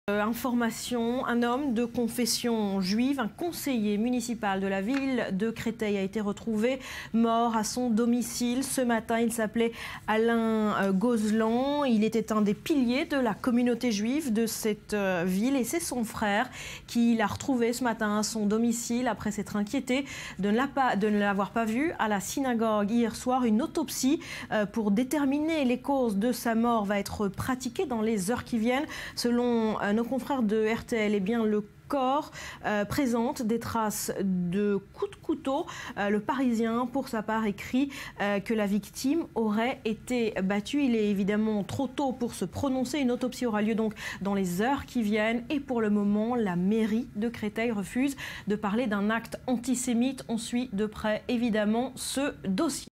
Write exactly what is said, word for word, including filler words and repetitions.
Euh, information, un homme de confession juive, un conseiller municipal de la ville de Créteil a été retrouvé mort à son domicile. Ce matin, il s'appelait Alain euh, Gozlan. Il était un des piliers de la communauté juive de cette euh, ville et c'est son frère qui l'a retrouvé ce matin à son domicile après s'être inquiété de ne l'avoir pas vu à la synagogue hier soir. Une autopsie euh, pour déterminer les causes de sa mort va être pratiquée dans les heures qui viennent. Selon euh, nos confrères de R T L, eh bien, le corps euh, présente des traces de coups de couteau. Euh, le Parisien, pour sa part, écrit euh, que la victime aurait été battue. Il est évidemment trop tôt pour se prononcer. Une autopsie aura lieu donc dans les heures qui viennent. Et pour le moment, la mairie de Créteil refuse de parler d'un acte antisémite. On suit de près, évidemment, ce dossier.